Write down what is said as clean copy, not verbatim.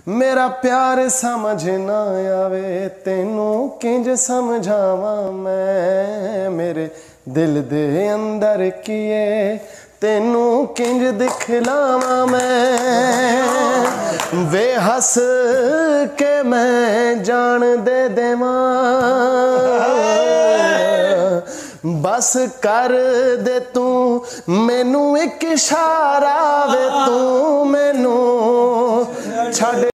मेरा प्यार समझ ना आवे तेनू किंज समझावां मैं, मेरे दिल दे अंदर किए तेनू किंज दिखलावां मैं। वे हस के मैं जान दे देवां, बस कर दे तू मैनू एक इशारा वे तू मैनू छड़